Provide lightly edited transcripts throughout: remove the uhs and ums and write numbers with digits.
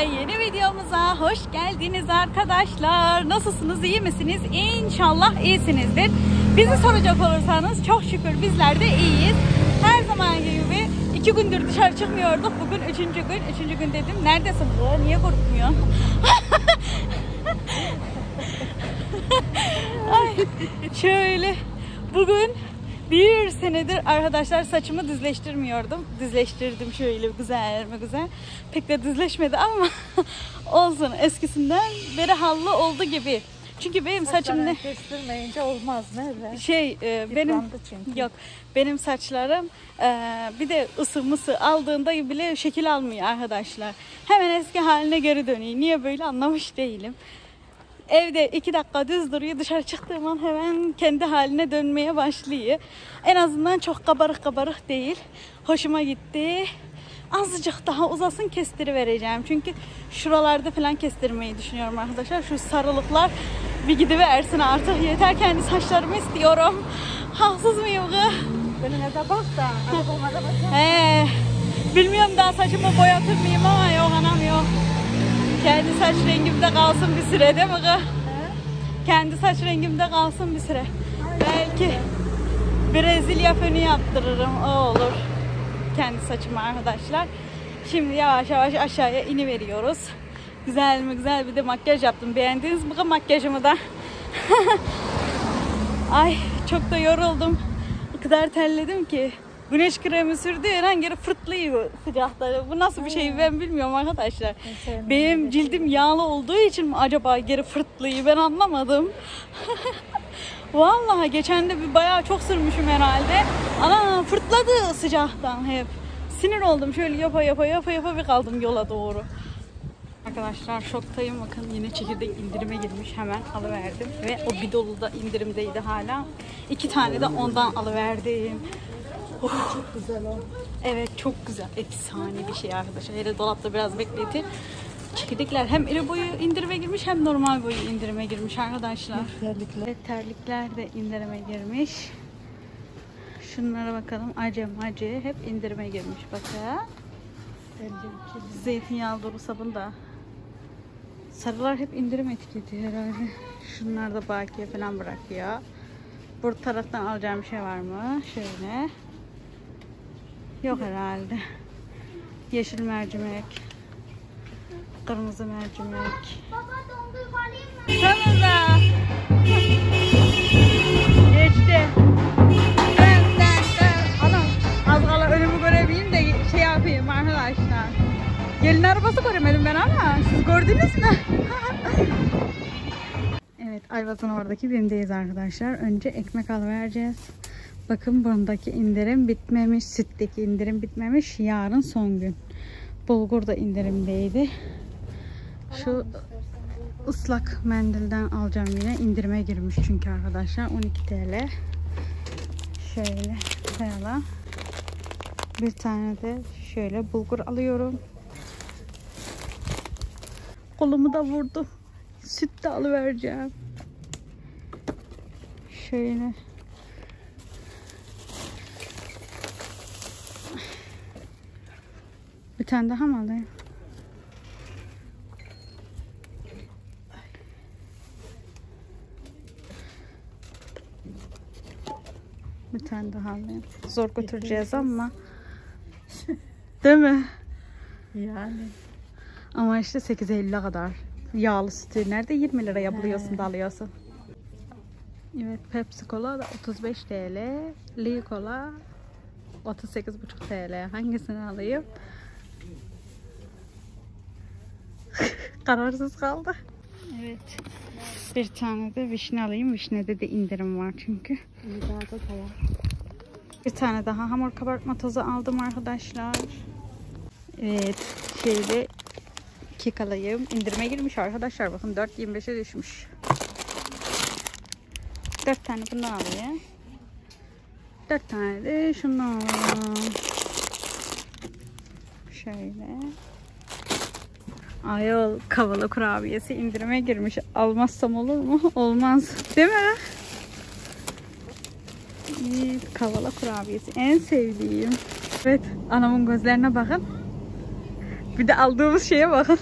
Yeni videomuza hoş geldiniz arkadaşlar. Nasılsınız, iyi misiniz? İnşallah iyisinizdir. Bizi soracak olursanız çok şükür bizler de iyiyiz. Her zaman gibi 2 gündür dışarı çıkmıyorduk. Bugün 3. gün. 3. gün dedim. Neredesin bu? Niye korkmuyorsun? Ay, şöyle bugün bir senedir arkadaşlar saçımı düzleştirmiyordum. Düzleştirdim şöyle güzel mi güzel. Pek de düzleşmedi ama olsun, eskisinden beri hallı oldu gibi. Çünkü benim saçım ne kestirmeyince olmaz, ne benim yok, benim saçlarım bir de ısı aldığında bile şekil almıyor arkadaşlar. Hemen eski haline geri dönüyor. Niye böyle anlamış değilim. Evde 2 dakika düz duruyor, dışarı çıktığım an hemen kendi haline dönmeye başlıyor. En azından çok kabarık değil. Hoşuma gitti. Azıcık daha uzasın, kestirivereceğim. Çünkü şuralarda falan kestirmeyi düşünüyorum arkadaşlar. Şu sarılıklar bir gidiversin artık. Yeter, kendi saçlarımı istiyorum. Haksız mıyım kız? Önüne de bak da. Bilmiyorum daha saçımı boyatır mıyım ama yok anam yok. Kendi saç rengimde kalsın bir süre, değil mi kız? Kendi saç rengimde kalsın bir süre. Belki Brezilya fönü yaptırırım, o olur. Kendi saçımı arkadaşlar. Şimdi yavaş yavaş aşağıya iniveriyoruz. Güzel mi güzel, bir de makyaj yaptım. Beğendiniz mi makyajımı da? Ay çok da yoruldum. O kadar terledim ki. Güneş kremi sürdüğü an geri fırtlıyor sıcakta. Bu nasıl bir şey ben bilmiyorum arkadaşlar. Benim cildim yağlı olduğu için mi acaba geri fırtlıyor, ben anlamadım. Vallahi geçen de bir bayağı çok sürmüşüm herhalde. Ana fırtladı sıcaktan hep. Sinir oldum, şöyle yapa bir kaldım yola doğru. Arkadaşlar şoktayım, bakın yine çekirdek indirime girmiş, hemen alıverdim. Ve o bidolu da indirimdeydi hala. 2 tane de ondan alıverdim. Oh. Çok güzel o. Evet çok güzel, efsane bir şey arkadaşlar. Hele dolapta biraz bekletin. Çekirdekler hem iri boyu indirime girmiş hem normal boyu indirime girmiş arkadaşlar. Terlikler. Evet, terlikler de indirime girmiş. Şunlara bakalım, acı hep indirime girmiş bakın. Zeytinyağlı dolu sabun da. Sarılar hep indirim etiketi herhalde. Şunlar da bakiye falan bırakıyor. Bu taraftan alacağım bir şey var mı? Şöyle. Yok herhalde. Yeşil mercimek. Kırmızı mercimek. Baba dondurma alayım mı? Tamam da. Geçti. Anam az kala önümü görebileyim de şey yapayım arkadaşlar. Gelin arabası göremedim ben ama siz gördünüz mü? Evet, Ayvaz'ın oradaki BİM'deyiz arkadaşlar. Önce ekmek alıvereceğiz. Bakın bundaki indirim bitmemiş. Sütteki indirim bitmemiş. Yarın son gün. Bulgur da indirimdeydi. Şu ıslak mendilden alacağım yine. İndirime girmiş çünkü arkadaşlar. 12 TL. Şöyle koyalım. Bir tane de şöyle bulgur alıyorum. Kolumu da vurdu. Süt de alıvereceğim. Şöyle. Bir tane daha mı alayım? Bir tane daha alayım. Zor götüreceğiz ama. Değil mi? Yani. Ama işte 8.50'ye kadar. Yağlı sütü nerede 20 liraya buluyorsun da alıyorsun. Evet, Pepsi Cola da 35 TL. Lee Cola 38,5 TL. Hangisini alayım? Kararsız kaldı. Evet. Bir tane de vişne alayım. Vişnede de indirim var çünkü. Bir tane daha hamur kabartma tozu aldım arkadaşlar. Evet. Şöyle kek alayım. İndirime girmiş arkadaşlar. Bakın 4.25'e düşmüş. 4 tane bundan alayım. 4 tane de şundan alayım. Şöyle. Ayol, kavala kurabiyesi indirime girmiş. Almazsam olur mu? Olmaz. Değil mi? Evet, kavala kurabiyesi. En sevdiğim. Evet, anamın gözlerine bakın. Bir de aldığımız şeye bakın.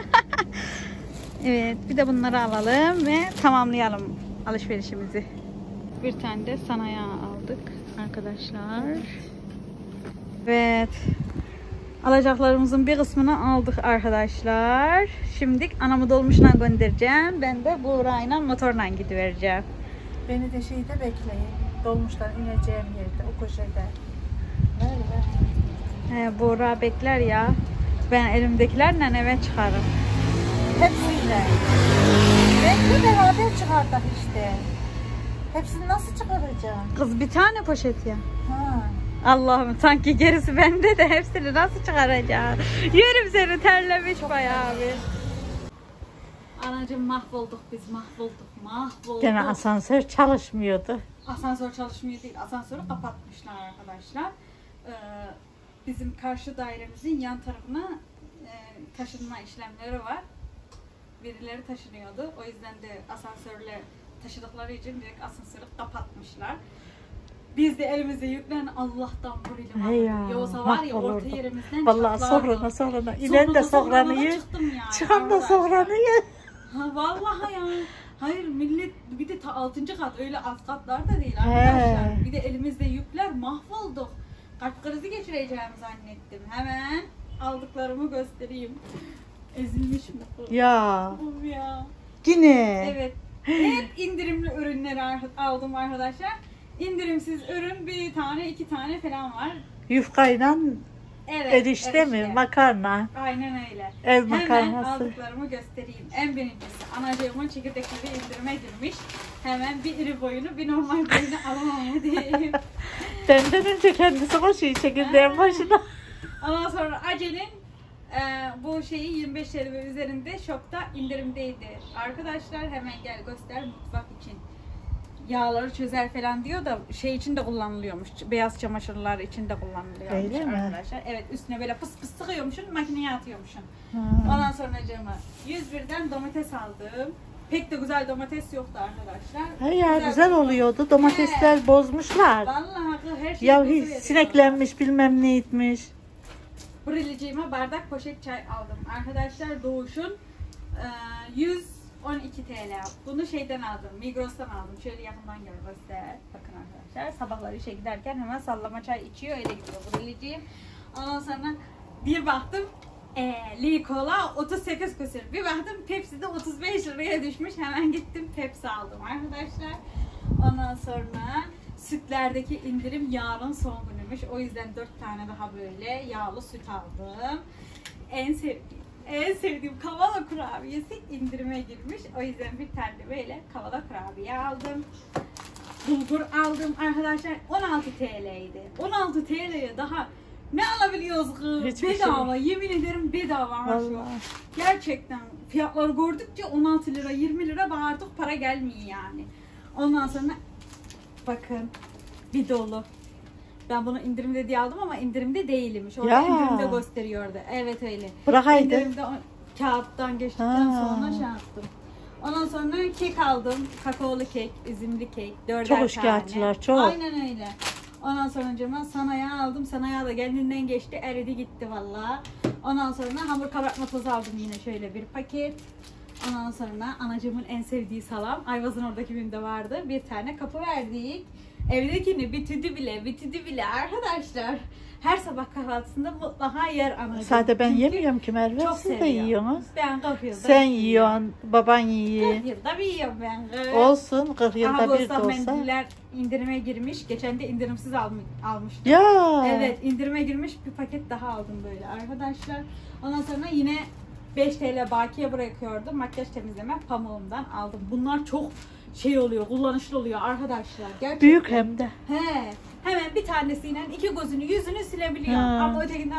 Evet, bir de bunları alalım ve tamamlayalım alışverişimizi. Bir tane de sanayi aldık arkadaşlar. Evet. Alacaklarımızın bir kısmını aldık arkadaşlar. Şimdi anamı dolmuşla göndereceğim. Ben de Buğra'yla motorla gidivereceğim. Beni de şeyde bekleyin. Dolmuştan ineceğim yerde, o köşede. Ver. Buğra bekler ya. Ben elimdekilerle eve çıkarım. Hepsiyle. Belki beraber çıkardık işte. Hepsini nasıl çıkaracağım? Kız bir tane poşet ya. Ha. Allah'ım sanki gerisi bende de hepsini nasıl çıkaracağım? Yerim seni terlemiş bayağı bir. Anacığım mahvolduk biz, mahvolduk. Gene asansör çalışmıyordu. Asansör çalışmıyor değil, asansörü kapatmışlar arkadaşlar. Bizim karşı dairemizin yan tarafına taşınma işlemleri var. Birileri taşınıyordu. O yüzden de asansörle taşıdıkları için direkt asansörü kapatmışlar. Biz de elimizde yüklen Allah'tan burayla. Yoksa var ya orta yerimizden vallahi sonra inen de sofranıyı, çıkan da sofranıyı. Ha vallahi ya. Hayır millet bir de 6. kat öyle alt katlar da değil arkadaşlar. Bir de elimizde yükler mahvolduk. Kalp krizi geçireceğimi zannettim. Hemen aldıklarımı göstereyim. Ezilmiş mi? Ya. Ya. Yine. Evet. Hep indirimli ürünleri aldım arkadaşlar. İndirimsiz ürün bir tane 2 tane falan var. Yufkayla Evet, erişte mi? Makarna. Aynen öyle. Ev Hemen makarnası. aldıklarımı göstereyim. En birincisi anacığımın çekirdekleri indirime girmiş. Hemen bir iri boyunu bir normal boyunu alamam diyeyim. Benden önce kendisi koşuyor çekirdeğin başına. Ondan sonra Acel'in bu şeyi 25 TL ve üzerinde şokta indirimdeydi. Arkadaşlar hemen gel göster mutfak için. Yağları çözer falan diyor da şey için de kullanılıyormuş. Beyaz çamaşırlar için de kullanılıyormuş öyle mi? arkadaşlar. Evet üstüne böyle pıs pıs sıkıyormuşsun makineye atıyormuşsun. Ha. Ondan sonra cama 101'den domates aldım. Pek de güzel domates yoktu arkadaşlar. He ya güzel oluyordu. Domatesler bozmuşlar. Vallahi her şey Ya hiç sineklenmiş bilmem ne etmiş. Briliciğime bardak poşet çay aldım. Arkadaşlar Doğuş'un 112 TL. Bunu şeyden aldım. Migros'tan aldım. Şöyle yakından göster. Bakın arkadaşlar. Sabahları işe giderken hemen sallama çay içiyor. Öyle gidiyor Briliciğim. Ondan sonra bir baktım Lee Cola 38 küsür. Bir baktım Pepsi'de 35 liraya düşmüş. Hemen gittim Pepsi aldım arkadaşlar. Ondan sonra sütlerdeki indirim yarın son günümüş. O yüzden 4 tane daha böyle yağlı süt aldım. En sevdiğim kavala kurabiyesi indirime girmiş. O yüzden bir tane de böyle kavala kurabiye aldım. Bulgur aldım arkadaşlar. 16 TL'ydi. 16 TL'ye daha ne alabiliyoruz kız? Hiçbir Bedava. Yemin ederim bedava. Vallahi. Gerçekten fiyatları gördükçe 16 lira 20 lira bağırdık para gelmiyor yani. Ondan sonra bakın bir dolu. Ben bunu indirimde diye aldım ama indirimde değilmiş. Orada Ya. indirimde gösteriyordu. Evet öyle. Bırakaydı. İndirimde kağıttan geçtikten sonra şey yaptım. Ondan sonra kek aldım. Kakaolu kek, üzümlü kek. 4'er Çok tane. şikayetçiler, çok. Aynen öyle. Ondan sonra cama sanayi aldım. Sanayi da kendinden geçti. Eridi gitti valla. Ondan sonra hamur kabartma tozu aldım yine şöyle bir paket. Ondan sonra anacığımın en sevdiği salam. Ayvaz'ın oradaki bölümde vardı. Bir tane kapı verdik. Evdekini bitidi bile arkadaşlar. Her sabah kahvaltısında mutlaka yer anacığım. Sadece ben Çünkü yemiyorum ki Merve. çok Siz de seviyor. yiyorsunuz. Ben 40 yılda Sen yiyorsun, baban yiyor. 40 yılda bir yiyorum ben. Olsun 40 yılda Aha, bir de Bostan olsa. mendiller indirime girmiş. Geçen de indirimsiz almıştım. Ya. Evet indirime girmiş bir paket daha aldım böyle arkadaşlar. Ondan sonra yine 5 TL bakiye bırakıyordum. Makyaj temizleme pamuğumdan aldım. Bunlar çok şey oluyor, kullanışlı oluyor arkadaşlar. Gerçekten. Büyük hem de. He. Hemen bir tanesiyle 2 gözünü yüzünü silebiliyor. Ha. Ama ötekinden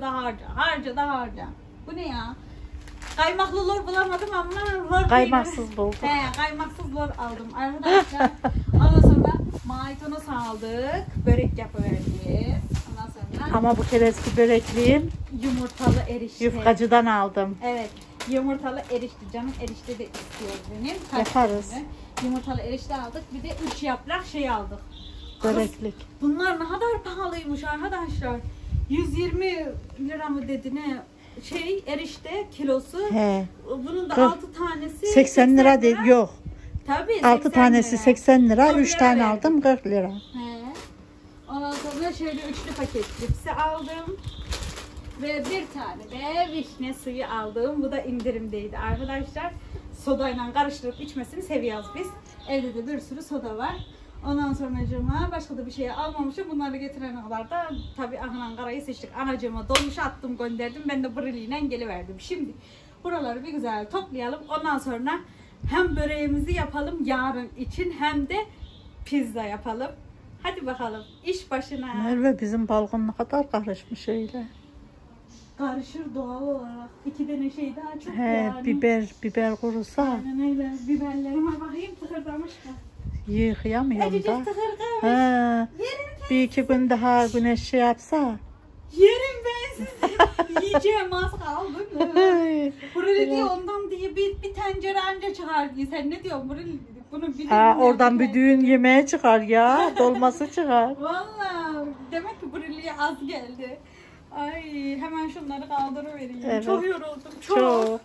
harca da harca. Bu ne ya? Kaymaklı lor bulamadım ama lor Kaymaksız bulduk. He, kaymaksız lor aldım arkadaşlar. Ondan sonra maydanoz aldık. Börek yapıverdik. Ondan sonra Ama bu kere eski börekliğim yumurtalı erişte. yufkacıdan aldım. Evet. Yumurtalı erişte. Canım erişte de istiyor benim. Yaparız. Günü. Yumurtalı erişte aldık. Bir de 3 yaprak şey aldık. Böreklik. Bunlar ne kadar pahalıymış arkadaşlar. 120 lira mı dedi ne? erişte kilosu. He. Bunun da 40. 6 tanesi 80 lira değil, yok. Tabii 6 tanesi lira. 80 lira, 3 lira tane verdim. aldım 40 lira. He. Ondan sonra şöyle üçlü paket cipsi aldım. Ve bir tane de vişne suyu aldım. Bu da indirimdeydi arkadaşlar. Sodayla karıştırıp içmesini seviyoruz biz. Evde de bir sürü soda var. Ondan sonra başka da bir şey almamışım. Bunları getirene kadar da tabii Ankara'yı seçtik. Anacığıma dolmuş attım, gönderdim. Ben de briliyle geliverdim. Şimdi buraları bir güzel toplayalım. Ondan sonra hem böreğimizi yapalım yarın için hem de pizza yapalım. Hadi bakalım iş başına. Merve, bizim balkon ne kadar karışmış öyle. Karışır doğal olarak. 2 tane şey daha çok He, yani. biber kurusa Aynen öyle. Biberlerime bakayım tıkırdamış mı? yıkayamıyorum Acıcık da. tıkırdamış. He, Yerim, bir iki gün daha güneş şey yapsa. yerim ben sizi. Yiyeceğim az kaldı mı? Buraya diyor ondan diye bir tencere anca çıkar diye. Sen ne diyorsun buraya? Bunu bir Ha, oradan bir düğün yemeğe çıkar ya. Dolması çıkar. Valla demek ki buraya az geldi. Ay hemen şunları kaldırıvereyim. Evet. Çok yoruldum. Çok.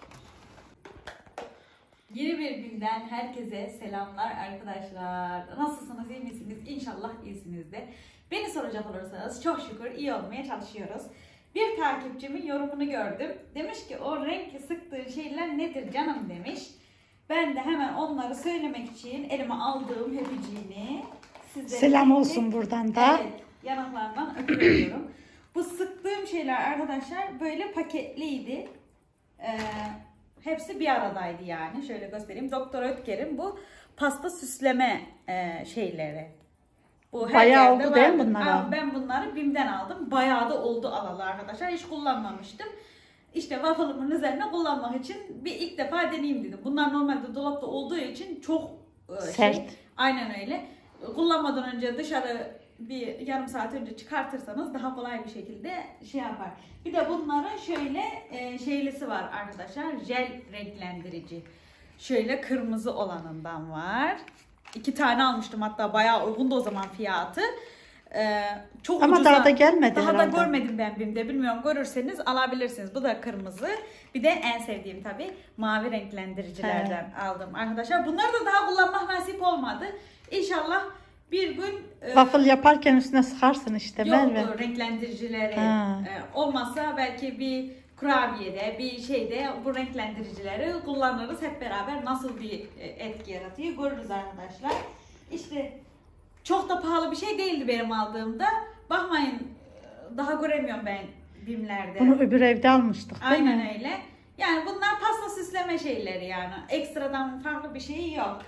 Yeni bir günden herkese selamlar arkadaşlar. Nasılsınız, iyi misiniz? İnşallah iyisinizdir. Beni soracak olursanız çok şükür iyi olmaya çalışıyoruz. Bir takipçimin yorumunu gördüm. Demiş ki o renk sıktığın şeyler nedir canım demiş. Ben de hemen onları söylemek için elime aldığım hepiciğini sizlere... Selam olsun buradan da. Evet, yanaklarından öpüyorum. Bu sıktığım şeyler arkadaşlar böyle paketliydi. Hepsi bir aradaydı yani. Şöyle göstereyim. Doktor Ötker'in bu pasta süsleme şeyleri. Bu her bayağı yerde oldu değil vardı. mi bunlar? Ben bunları BİM'den aldım. Bayağı da oldu alalı arkadaşlar. Hiç kullanmamıştım. İşte waffle'ımın üzerine kullanmak için bir ilk defa deneyeyim dedim. Bunlar normalde dolapta olduğu için çok sert. Aynen öyle. Kullanmadan önce dışarı bir yarım saat önce çıkartırsanız daha kolay bir şekilde şey yapar. Bir de bunların şöyle şeylisi var arkadaşlar. Jel renklendirici. Şöyle kırmızı olanından var. 2 tane almıştım, hatta bayağı uygundu o zaman fiyatı. Çok ama ucuza, daha da gelmedi daha herhalde. da görmedim ben BİM'de. Bilmiyorum, görürseniz alabilirsiniz. Bu da kırmızı. Bir de en sevdiğim tabii mavi renklendiricilerden aldım arkadaşlar. Bunları da daha kullanmak nasip olmadı. İnşallah bir gün Waffle yaparken üstüne sıkarsın işte Merve. yok renklendiricileri Ha. olmazsa belki bir kurabiyede bir şeyde bu renklendiricileri kullanırız hep beraber, nasıl bir etki yaratıyor görürüz arkadaşlar. İşte çok da pahalı bir şey değildi benim aldığımda. Bakmayın daha göremiyorum ben BİM'lerde. Bunu öbür evde almıştık değil Aynen mi? öyle. Yani bunlar pasta süsleme şeyleri yani. Ekstradan farklı bir şey yok.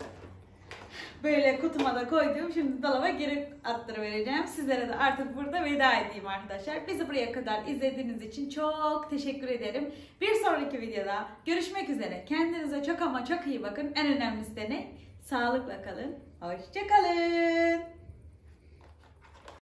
Böyle kutuma da koydum. Şimdi dolaba geri attırıvereceğim. Sizlere de artık burada veda edeyim arkadaşlar. Bizi buraya kadar izlediğiniz için çok teşekkür ederim. Bir sonraki videoda görüşmek üzere. Kendinize çok ama çok iyi bakın. En önemlisi de ne? Sağlıkla kalın. Hoşça kalın.